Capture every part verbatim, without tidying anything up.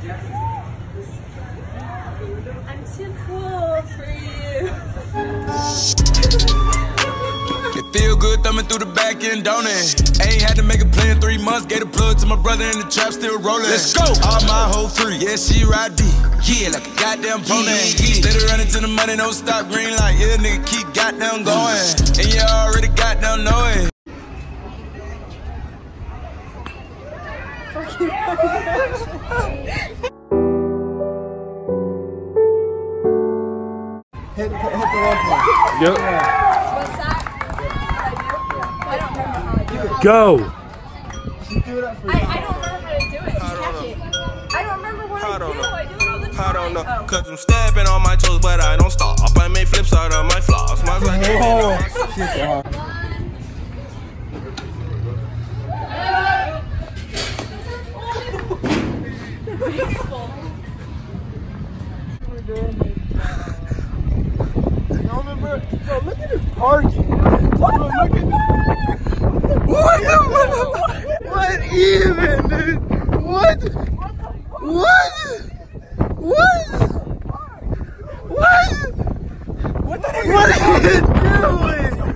I'm too cool for you. It feel good thumbing through the back end, don't it? Ain't had to make a play in three months. Gave a plug to my brother in the trap, still rolling. Let's go. All my whole three, yeah, she ride deep. Yeah, like a goddamn pony. Yeah. Steady running to the money, no stop, green light. Yeah, nigga keep goddamn going. And you already goddamn know it. Hit, hit the wall point. Yep. What's that? I don't remember how I do it. Go. She threw it up for you. I, I don't remember how to do it. Just catch it. I don't remember what I, I do. Know. I do it all the time. I don't know. Oh. Cause I'm stepping on my toes, but I don't stop. I make flips out of my flaws. Smiles like oh, shit, so hard. Bro, look at this parking. Bro, look at this. What? What, what even, dude? What? What? What? What? What are you doing?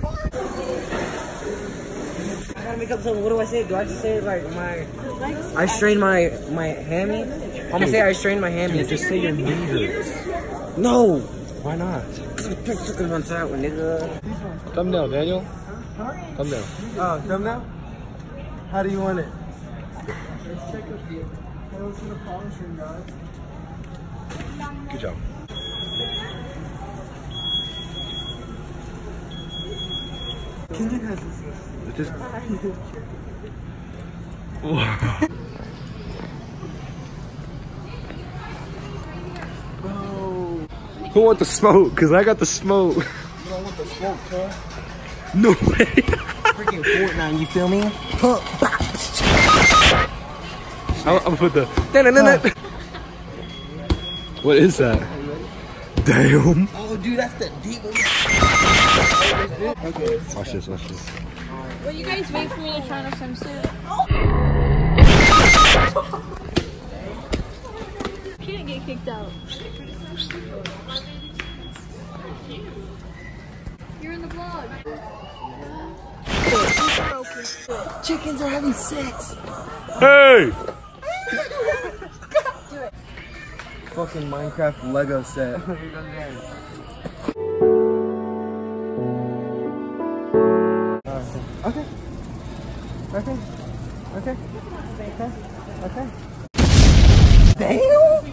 I gotta make up something. What do I say? Do I just say like my? I strained my my hammy. I'm gonna say I strained my hammy. Dude, just say your knee hurts. No. Why not? Took him on top, nigga. Thumbnail, Daniel. Thumbnail. Oh, thumbnail? How do you want it? Let's check up here. Let's get a polishing, guys. Good job. Kendrick has this. Just... Bro. Who want the smoke? Cause I got the smoke. You don't want the smoke, huh? No way. Freaking Fortnite, you feel me? I'm gonna put the. Huh. What is that? Damn. Oh, dude, that's the deep one. Okay. Watch this, watch this. Will you guys wait for me to try on a swimsuit? You can't get kicked out. You're in the vlog. Chickens are having sex. Hey! Do it. Fucking Minecraft Lego set. Okay. Okay. Okay. Okay. Okay. Damn!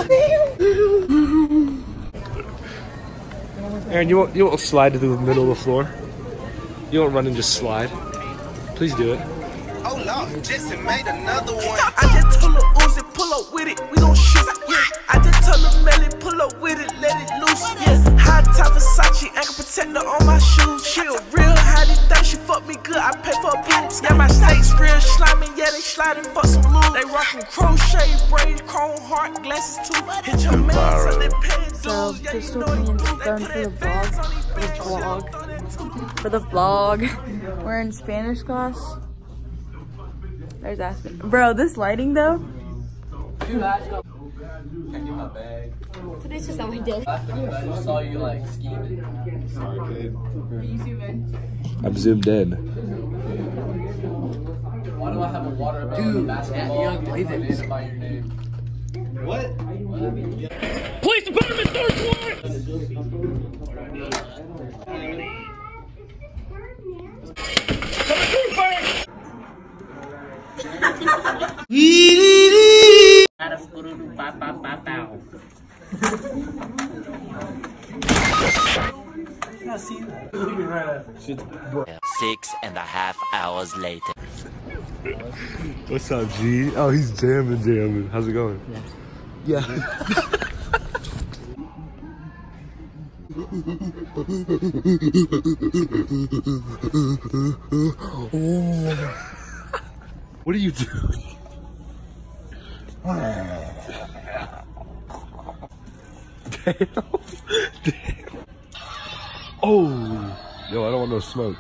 Damn! Aaron, you won't, you won't slide to the middle of the floor? You won't run and just slide? Please do it. oh Lord, Jesse made another one. I just told her Uzi, pull up with it, we gon' shoot. Yeah. I just told her Melly, pull up with it, let it loose. Yeah. High top Versace, ankle protector on my shoes. She a real hottie, think she fuck me good, I pay for a boots. Yeah, my snakes real slimy, yeah, they sliding for some loot. They rockin' crochet braids, chrome heart, glasses too. Hit your man, so they pay dues. So, Yeah, just you know with me and they done for the vlog. For the vlog. For the vlog. We're in Spanish class. There's Aspen. Bro, this lighting though. Today's just not my day. I saw you like scheming. I'm zoomed in. Why do I have a water bottle and a basketball? Young David. By your name. What? Police department, third floor! Six and a half hours later. What's up, G? Oh, he's jamming, jamming. How's it going? Yeah. What are you doing? Damn. Damn. Oh. Yo, I don't want no smoke.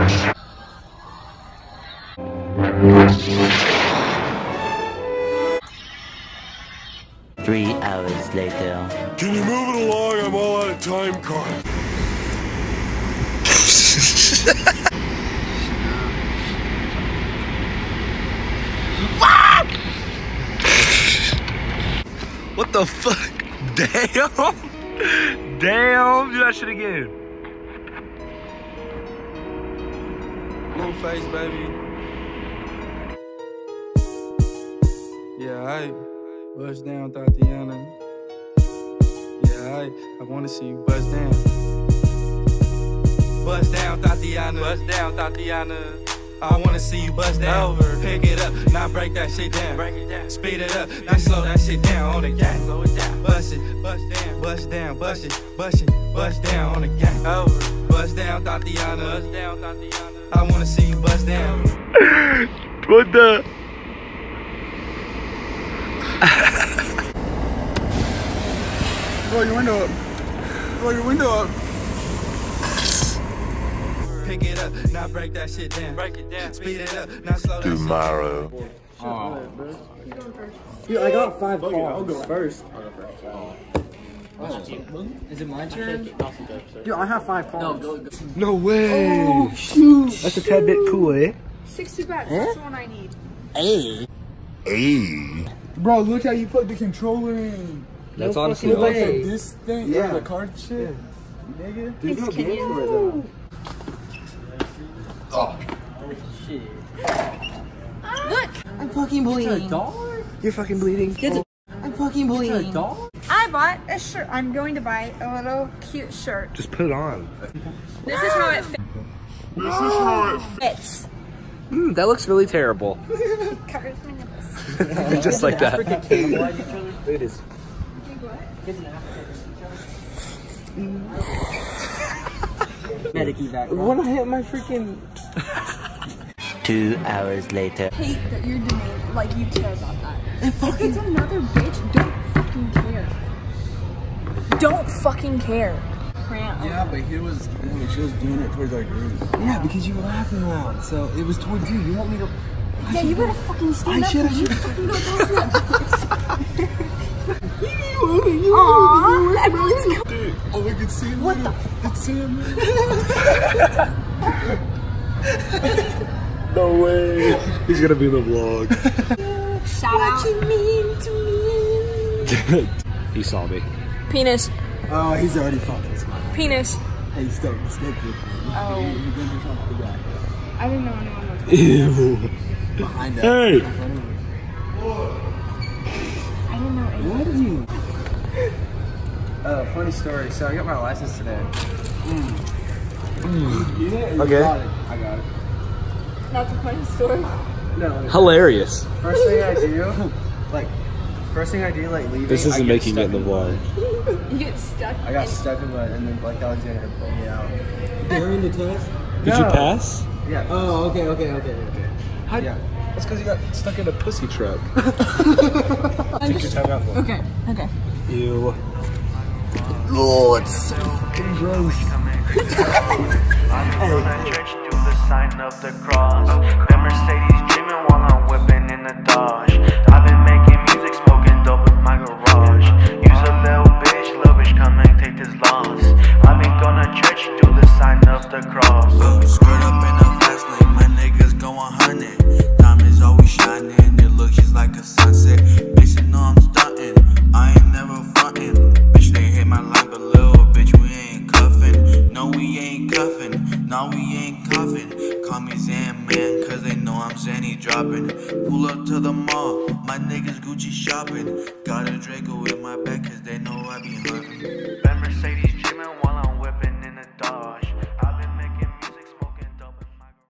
Three hours later. Can you move it along? I'm all out of time card. What the fuck? Damn! Damn! Do that shit again. Blue face, baby. Yeah, I bust down, Tatiana. Yeah, I I wanna see you bust down. Bust down, Tatiana. Bust down, Tatiana. I wanna see you bust down. Over. Pick it up, now break that shit down. Break it down. Speed it up, now slow that shit down on the gang. Slow it down. Bust it, bust down, bust down, bust it, bust it, bust down on the gang. Over. Bust down, Tatiana. Bust down, Tatiana. I wanna see you bust down. What the? Roll your window up. Roll your window up. Pick it up, now break that shit down. Break it down. Speed it up, now slow that Tomorrow. Oh. Dude, I got five calls. I'll go first. Is it my turn? Dude, I have five calls. No, go, go. No way. Oh, shoot. That's a tad bit cool, eh? sixty bucks, that's the one I need. Hey. Hey. Bro, look how you put the controller in. That's no honestly like awesome. the, this thing, yeah, the card shit. Nigga. There's no game for it though. Oh. Shit. Look! I'm fucking bleeding. It's a dog? You're fucking bleeding. It's a, I'm fucking bleeding. It's a dog? I bought a shirt. I'm going to buy a little cute shirt. Just put it on. This is how it fits. This is how it fits. Mm, that looks really terrible. It covers my nipples. Just like that. Africa cannibalize each other? It is. Kids in Africa each other? Medic evac. When I hit my freaking... Two hours later. I hate that you're demanding, like you care about that. If it's another bitch, don't fucking care. Don't fucking care. Yeah, but he was, I mean, she was doing it towards our group. Yeah, because you were laughing loud, so it was towards you. You want me to... Yeah, you better fucking stand I up should and you have. fucking go towards that bitch. Aww, everyone's Dude, oh, we can see him. What the? It's Sam. No way. He's gonna be in the vlog. Shout out. What you mean to me? He saw me. Penis. Oh, he's already fucking smart. Penis. Hey, stop. Stop. Oh. I didn't know anyone was. Ew. Behind us. Hey. I didn't know anyone. What are you? Uh, funny story. So I got my license today. Mm. Mm. You did? Okay. I got it. I got it. That's a funny story. No. Hilarious. First thing I do, like, first thing I do, like, leaving. This isn't I get making it in the stuck vlog. You get stuck. I got stuck in mud, and then Blake Alexander pulled me out. During the test? Did No. you pass? Yeah. Oh, okay, okay, okay, okay. How, Yeah. That's because you got stuck in a pussy truck. Take your time out. Okay, okay. Ew. Oh, it's so fucking gross. I'm in the church, do the sign of the cross. The Mercedes dreaming while I'm whipping in the Dodge. I've been making music, smoking dope with my garage. Use a little bitch, little bitch, come and take this loss. I've been going to church, do the sign of the cross. Skirt up in a fast lane, my niggas go one hundred. Diamonds always shining, it looks just like a sunset. Bitch, you know I'm stunting, I ain't never frontin'. Bitch, they hit my line, but little bitch, we ain't cuffin'. No, we ain't cuffin', no, we ain't cuffin'. Call me Zan, man, cause they know I'm Zanny droppin'. Pull up to the mall, my niggas Gucci shopping. Got a Draco in my back, cause they know I be huntin'.